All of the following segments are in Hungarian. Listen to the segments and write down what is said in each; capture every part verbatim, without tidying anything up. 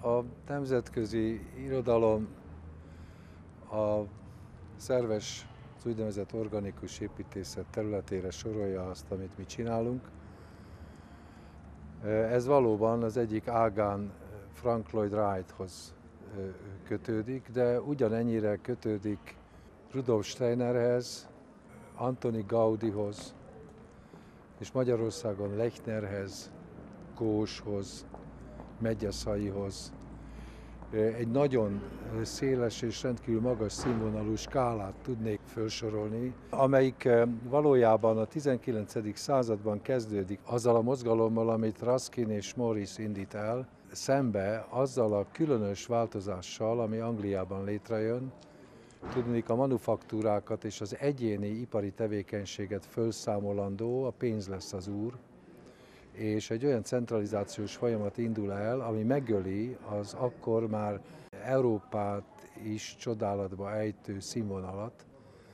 A nemzetközi irodalom a szerves, az úgynevezett organikus építészet területére sorolja azt, amit mi csinálunk. Ez valóban az egyik ágán Frank Lloyd Wrighthoz kötődik, de ugyanennyire kötődik Rudolf Steinerhez, Antoni Gaudihoz, és Magyarországon Lechnerhez, Kóshoz, Medgyeszaihoz. Egy nagyon széles és rendkívül magas színvonalú skálát tudnék felsorolni, amelyik valójában a tizenkilencedik században kezdődik azzal a mozgalommal, amit Ruskin és Morris indít el, szembe azzal a különös változással, ami Angliában létrejön. Tudnék, a manufaktúrákat és az egyéni ipari tevékenységet felszámolandó, a pénz lesz az úr, és egy olyan centralizációs folyamat indul el, ami megöli az akkor már Európát is csodálatba ejtő színvonalat.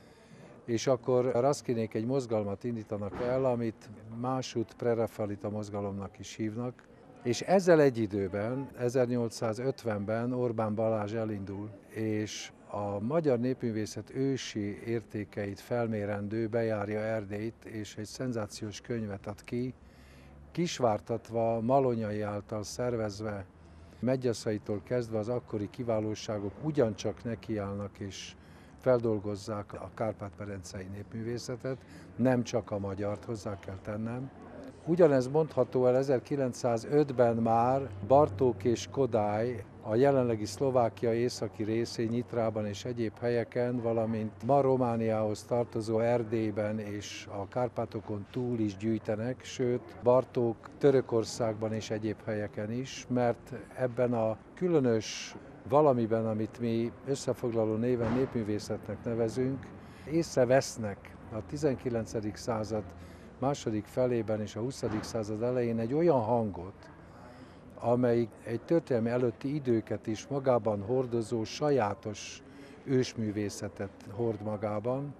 És akkor Ruskinék egy mozgalmat indítanak el, amit másút prerafalita mozgalomnak is hívnak, és ezzel egy időben, ezernyolcszázötvenben Orbán Balázs elindul, és a magyar népművészet ősi értékeit felmérendő bejárja Erdélyt, és egy szenzációs könyvet ad ki, kisvártatva, Malonyai által szervezve, Medgyeszaitól kezdve az akkori kiválóságok ugyancsak nekiállnak és feldolgozzák a kárpát-medencei népművészetet, nem csak a magyart, hozzá kell tennem. Ugyanez mondható el ezerkilencszázötben már Bartók és Kodály a jelenlegi Szlovákia északi részén, Nyitrában és egyéb helyeken, valamint ma Romániához tartozó Erdélyben és a Kárpátokon túl is gyűjtenek, sőt Bartók Törökországban és egyéb helyeken is, mert ebben a különös valamiben, amit mi összefoglaló néven népművészetnek nevezünk, észrevesznek a tizenkilencedik század második felében és a huszadik század elején egy olyan hangot, amelyik egy történelmi előtti időket is magában hordozó sajátos ősművészetet hord magában,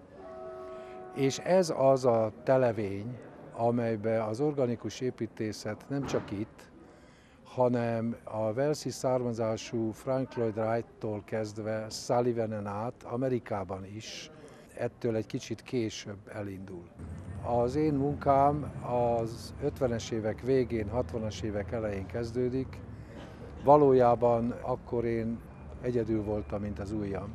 és ez az a televény, amelybe az organikus építészet nem csak itt, hanem a walesi származású Frank Lloyd Wright-tól kezdve Sullivanen át Amerikában is ettől egy kicsit később elindul. Az én munkám az ötvenes évek végén, hatvanas évek elején kezdődik. Valójában akkor én egyedül voltam, mint az ujjam.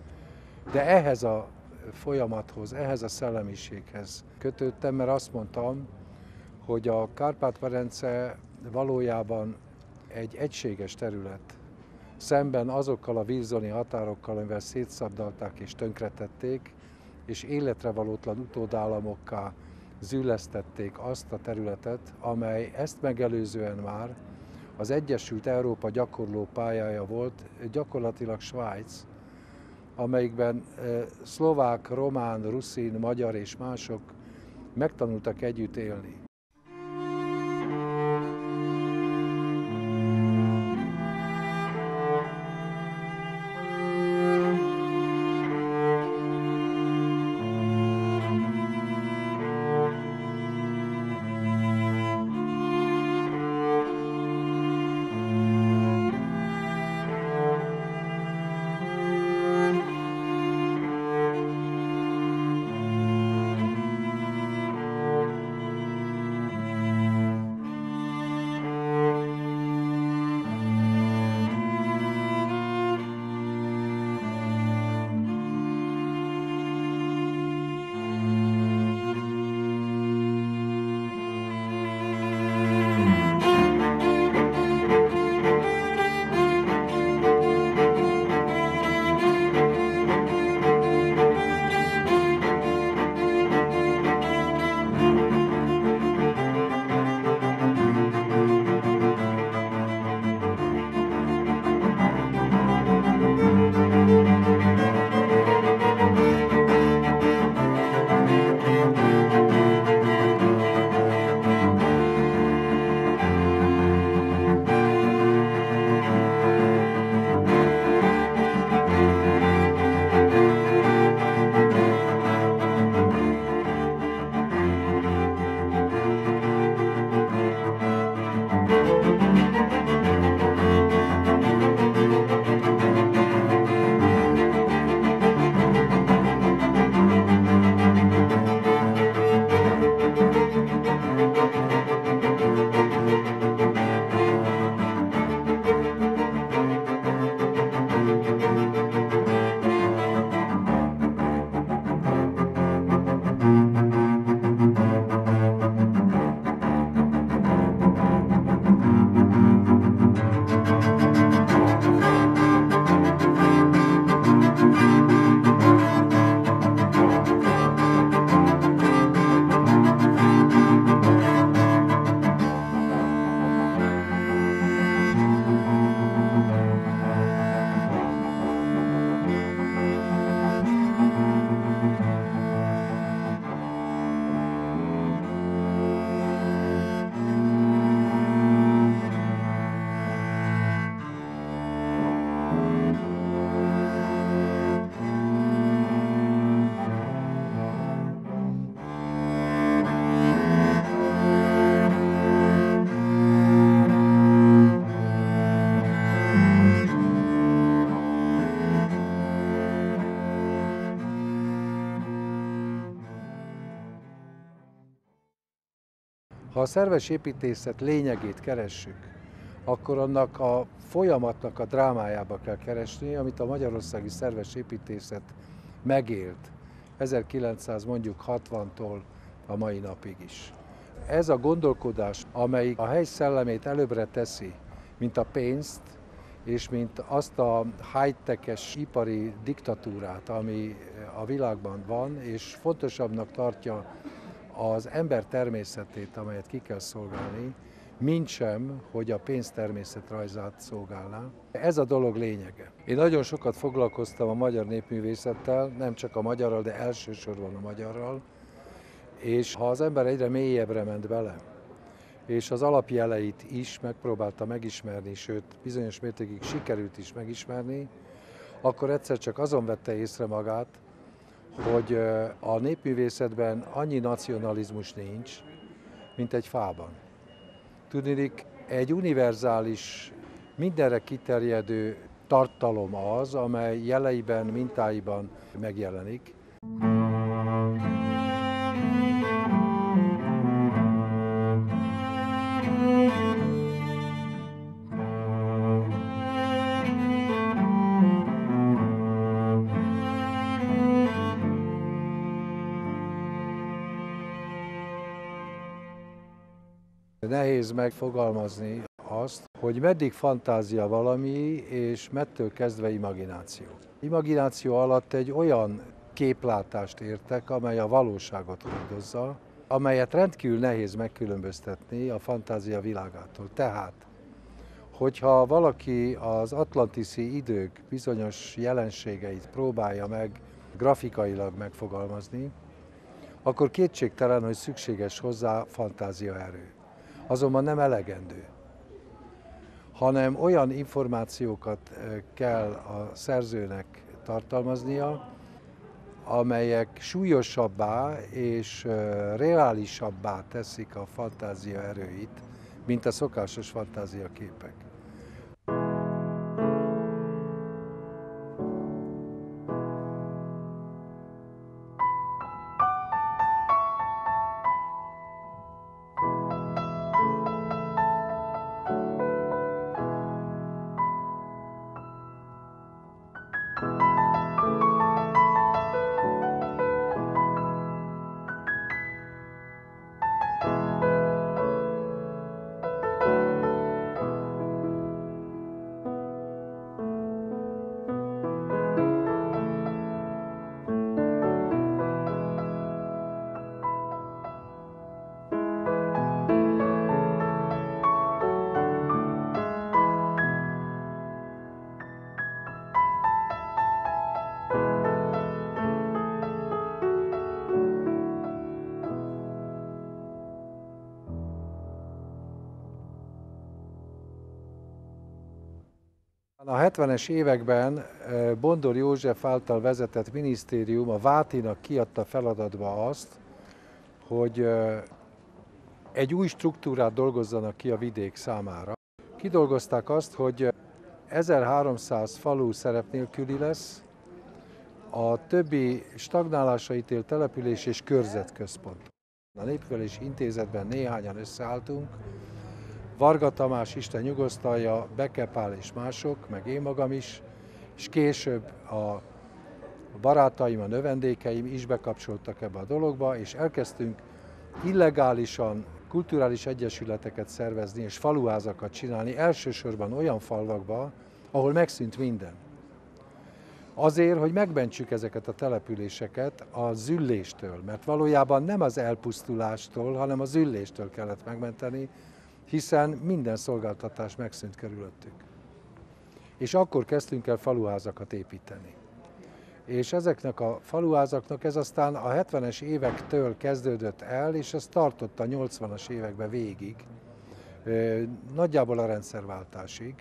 De ehhez a folyamathoz, ehhez a szellemiséghez kötődtem, mert azt mondtam, hogy a Kárpát-medence valójában egy egységes terület. Szemben azokkal a wilsoni határokkal, amivel szétszabdalták és tönkretették, és életre valótlan utódállamokká züllesztették azt a területet, amely ezt megelőzően már az Egyesült Európa gyakorló pályája volt, gyakorlatilag Svájc, amelyikben szlovák, román, ruszin, magyar és mások megtanultak együtt élni. a szerves építészet lényegét keressük, akkor annak a folyamatnak a drámájába kell keresni, amit a magyarországi szerves építészet megélt ezerkilencszáz mondjuk hatvantól a mai napig is. Ez a gondolkodás, amelyik a hely szellemét előbbre teszi, mint a pénzt, és mint azt a high-tech-es ipari diktatúrát, ami a világban van, és fontosabbnak tartja az ember természetét, amelyet ki kell szolgálni, mintsem, hogy a pénz természetrajzát szolgálná. Ez a dolog lényege. Én nagyon sokat foglalkoztam a magyar népművészettel, nem csak a magyarral, de elsősorban a magyarral, és ha az ember egyre mélyebbre ment bele, és az alapjeleit is megpróbálta megismerni, sőt bizonyos mértékig sikerült is megismerni, akkor egyszer csak azon vette észre magát, hogy a népművészetben annyi nacionalizmus nincs, mint egy fában. Tudniillik, egy univerzális, mindenre kiterjedő tartalom az, amely jeleiben, mintáiban megjelenik. Nehéz megfogalmazni azt, hogy meddig fantázia valami, és mettől kezdve imagináció. Imagináció alatt egy olyan képlátást értek, amely a valóságot hordozza, amelyet rendkívül nehéz megkülönböztetni a fantázia világától. Tehát, hogyha valaki az atlantiszi idők bizonyos jelenségeit próbálja meg grafikailag megfogalmazni, akkor kétségtelen, hogy szükséges hozzá fantáziaerő. Azonban nem elegendő, hanem olyan információkat kell a szerzőnek tartalmaznia, amelyek súlyosabbá és reálisabbá teszik a fantázia erőit, mint a szokásos fantáziaképek. A hetvenes években Bondor József által vezetett minisztérium a Vátinak kiadta feladatba azt, hogy egy új struktúrát dolgozzanak ki a vidék számára. Kidolgozták azt, hogy ezerháromszáz falu szerep nélküli lesz, a többi stagnálásra ítélt település és körzetközpont. A Népművelési Intézetben néhányan összeálltunk, Varga Tamás, Isten nyugosztalja, Beke Pál és mások, meg én magam is, és később a barátaim, a növendékeim is bekapcsoltak ebbe a dologba, és elkezdtünk illegálisan kulturális egyesületeket szervezni és faluházakat csinálni, elsősorban olyan falvakba, ahol megszűnt minden. Azért, hogy megmentsük ezeket a településeket a zülléstől, mert valójában nem az elpusztulástól, hanem a zülléstől kellett megmenteni, hiszen minden szolgáltatás megszűnt körülöttük. És akkor kezdtünk el faluházakat építeni. És ezeknek a faluházaknak ez aztán a hetvenes évektől kezdődött el, és ez tartott a nyolcvanas években végig, nagyjából a rendszerváltásig.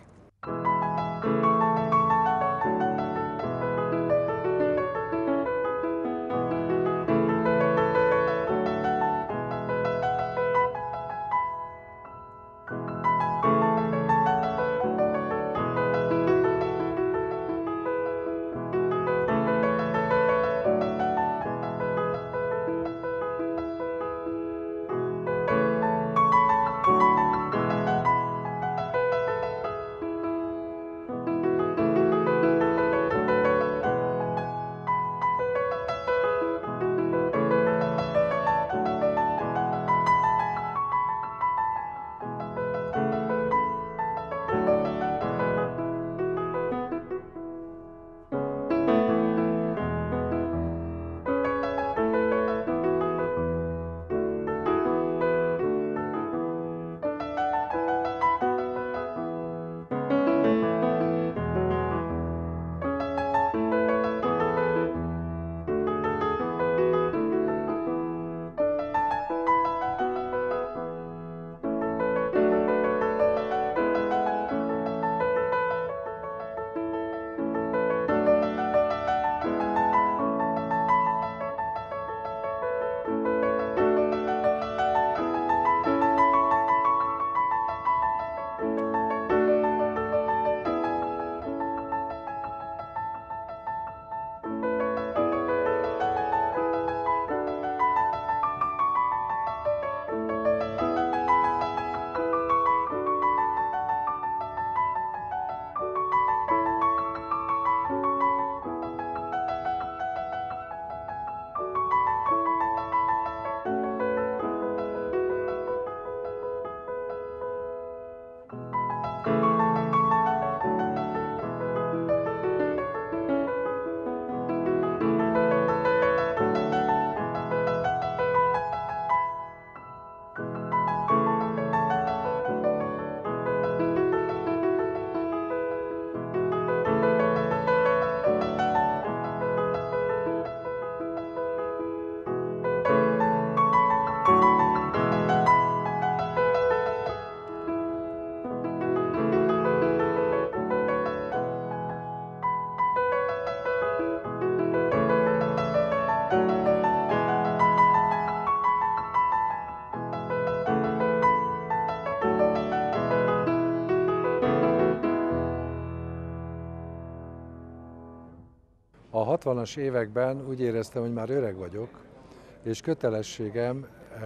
hatvanas években úgy éreztem, hogy már öreg vagyok, és kötelességem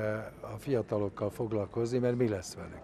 a fiatalokkal foglalkozni, mert mi lesz velük.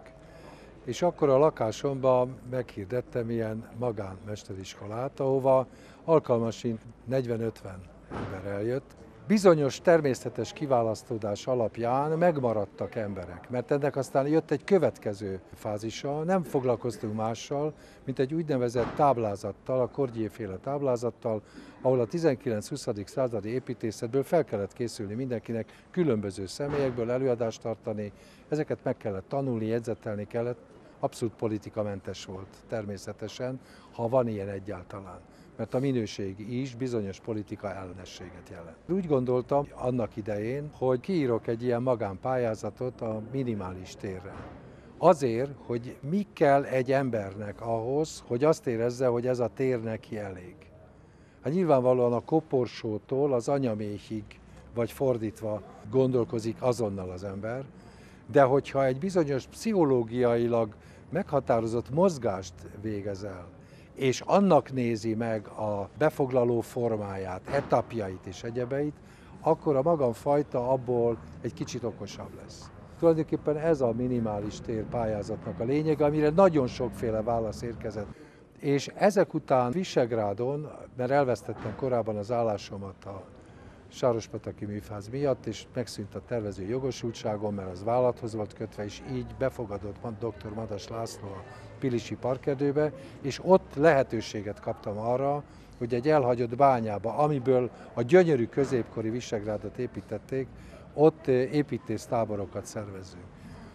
És akkor a lakásomban meghirdettem ilyen magánmesteriskolát, ahova alkalmasint negyven-ötven ember eljött. Bizonyos természetes kiválasztódás alapján megmaradtak emberek, mert ennek aztán jött egy következő fázisa, nem foglalkoztunk mással, mint egy úgynevezett táblázattal, a Cordier-féle táblázattal, ahol a tizenkilenc-huszadik századi építészetből fel kellett készülni mindenkinek, különböző személyekből előadást tartani, ezeket meg kellett tanulni, jegyzetelni kellett, abszolút politikamentes volt természetesen, ha van ilyen egyáltalán. Mert a minőség is bizonyos politika ellenességet jelent. Úgy gondoltam annak idején, hogy kiírok egy ilyen magánpályázatot a minimális térre. Azért, hogy mi kell egy embernek ahhoz, hogy azt érezze, hogy ez a tér neki elég. Hát nyilvánvalóan a koporsótól az anyaméhig, vagy fordítva gondolkozik azonnal az ember, de hogyha egy bizonyos pszichológiailag meghatározott mozgást végez el, és annak nézi meg a befoglaló formáját, etapjait és egyebeit, akkor a magamfajta abból egy kicsit okosabb lesz. Tulajdonképpen ez a minimális tér pályázatnak a lényege, amire nagyon sokféle válasz érkezett. És ezek után Visegrádon, mert elvesztettem korábban az állásomat a Sárospataki műfáz miatt, és megszűnt a tervező jogosultságom, mert az vállalathoz volt kötve, és így befogadott dr. Madas László a Pilisi Parkerdőbe, és ott lehetőséget kaptam arra, hogy egy elhagyott bányába, amiből a gyönyörű középkori Visegrádot építették, ott építésztáborokat szervezünk.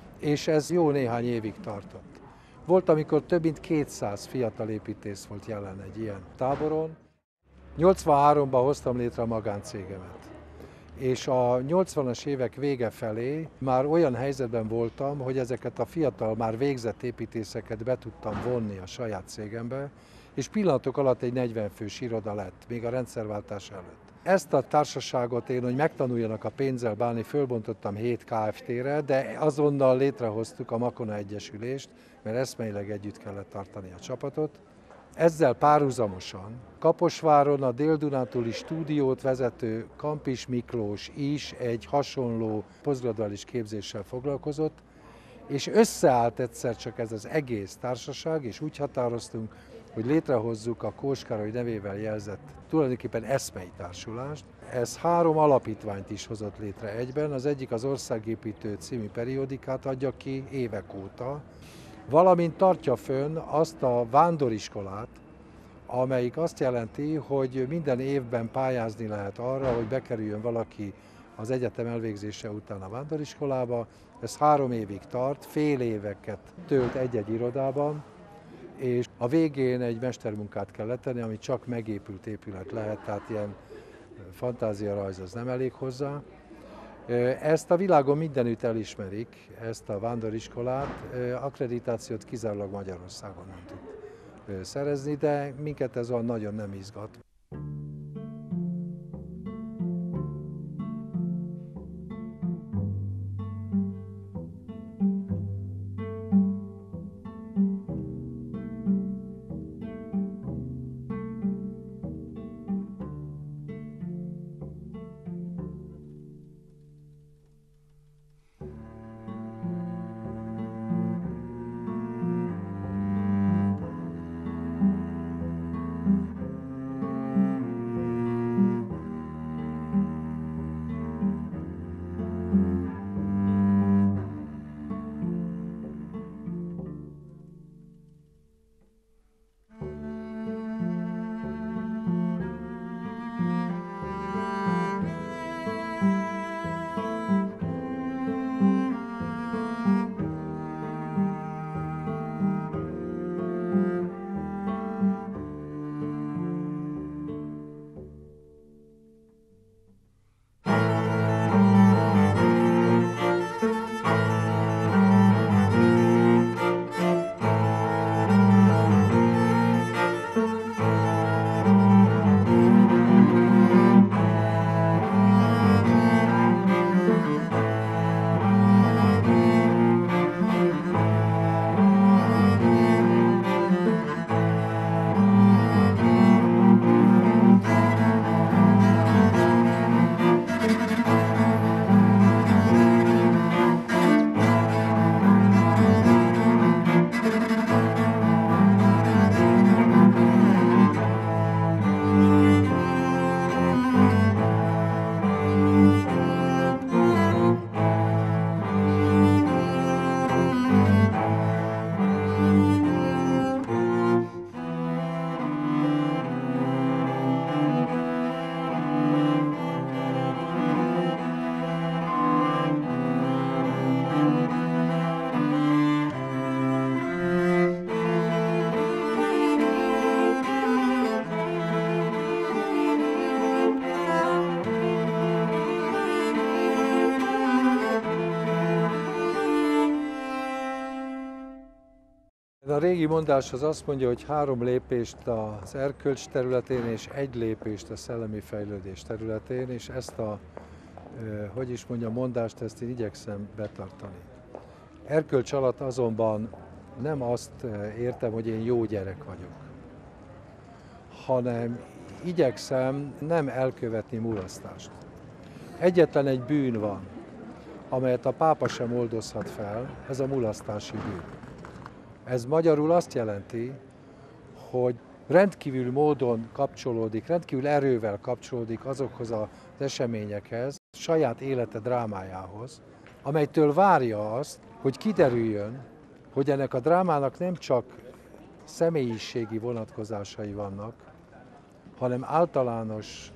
És ez jó néhány évig tartott. Volt, amikor több mint kétszáz fiatal építész volt jelen egy ilyen táboron. nyolcvanháromban hoztam létre a magáncégemet, és a nyolcvanas évek vége felé már olyan helyzetben voltam, hogy ezeket a fiatal, már végzett építészeket be tudtam vonni a saját cégembe, és pillanatok alatt egy negyven fős iroda lett, még a rendszerváltás előtt. Ezt a társaságot én, hogy megtanuljanak a pénzzel bánni, fölbontottam hét Kft-re, de azonnal létrehoztuk a Makona Egyesülést, mert eszmeileg együtt kellett tartani a csapatot. Ezzel párhuzamosan Kaposváron a Dél-Dunántúli stúdiót vezető Kampis Miklós is egy hasonló posztgraduális képzéssel foglalkozott, és összeállt egyszer csak ez az egész társaság, és úgy határoztunk, hogy létrehozzuk a Kós Károly nevével jelzett tulajdonképpen eszmei társulást. Ez három alapítványt is hozott létre egyben, az egyik az Országépítő című periódikát adja ki évek óta, valamint tartja fönn azt a vándoriskolát, amelyik azt jelenti, hogy minden évben pályázni lehet arra, hogy bekerüljön valaki az egyetem elvégzése után a vándoriskolába. Ez három évig tart, fél éveket tölt egy-egy irodában, és a végén egy mestermunkát kell letenni, ami csak megépült épület lehet, tehát ilyen fantáziarajz az nem elég hozzá. Ezt a világon mindenütt elismerik, ezt a vándoriskolát, akkreditációt kizárólag Magyarországon nem tud szerezni, de minket ez olyan nagyon nem izgat. A régi mondás az azt mondja, hogy három lépést az erkölcs területén és egy lépést a szellemi fejlődés területén, és ezt a, hogy is mondja, mondást, ezt én igyekszem betartani. Erkölcs alatt azonban nem azt értem, hogy én jó gyerek vagyok, hanem igyekszem nem elkövetni mulasztást. Egyetlen egy bűn van, amelyet a pápa sem oldozhat fel, ez a mulasztási bűn. Ez magyarul azt jelenti, hogy rendkívül módon kapcsolódik, rendkívül erővel kapcsolódik azokhoz az eseményekhez, saját élete drámájához, amelytől várja azt, hogy kiderüljön, hogy ennek a drámának nem csak személyiségi vonatkozásai vannak, hanem általános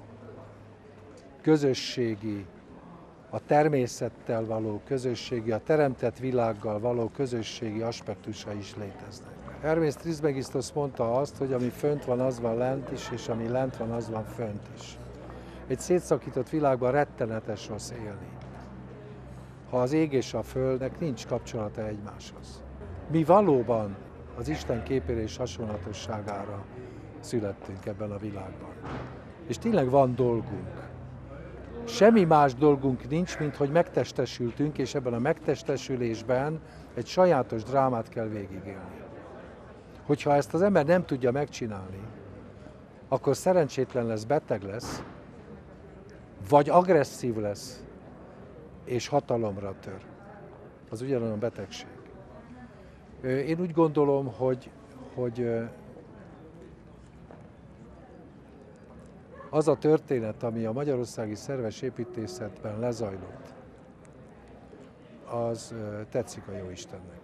közösségi, a természettel való közösségi, a teremtett világgal való közösségi aspektusa is léteznek. Hermész Trismegistos mondta azt, hogy ami fönt van, az van lent is, és ami lent van, az van fönt is. Egy szétszakított világban rettenetes rossz élni, ha az ég és a földnek nincs kapcsolata egymáshoz. Mi valóban az Isten képére és hasonlatosságára születtünk ebben a világban. És tényleg van dolgunk. Semmi más dolgunk nincs, mint hogy megtestesültünk, és ebben a megtestesülésben egy sajátos drámát kell végigélni. Hogyha ezt az ember nem tudja megcsinálni, akkor szerencsétlen lesz, beteg lesz, vagy agresszív lesz, és hatalomra tör. Az ugyanolyan betegség. Én úgy gondolom, hogy, hogy az a történet, ami a magyarországi szerves építészetben lezajlott, az tetszik a Jóistennek.